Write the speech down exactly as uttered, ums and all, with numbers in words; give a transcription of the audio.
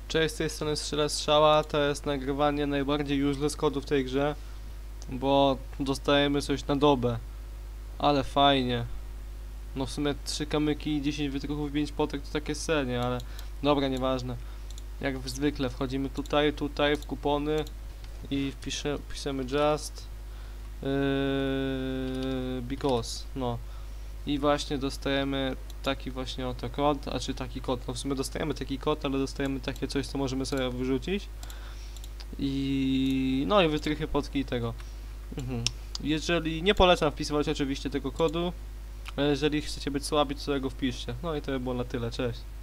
Cześć, z tej strony Strzela Strzała, to jest nagrywanie najbardziej useless kodu w tej grze, bo dostajemy coś na dobę, ale fajnie. No w sumie trzy kamyki, dziesięć wytruchów, pięć potek to takie sernie, ale dobra, nieważne. Jak zwykle wchodzimy tutaj, tutaj w kupony i wpisze, wpiszemy just yy, because, no. I właśnie dostajemy taki właśnie oto kod, a czy taki kod, no w sumie dostajemy taki kod, ale dostajemy takie coś, co możemy sobie wyrzucić. I no i wytrychy potki i tego. Mhm. Jeżeli nie polecam wpisywać oczywiście tego kodu, a jeżeli chcecie być słabi, to sobie go wpiszcie. No i to by było na tyle, cześć.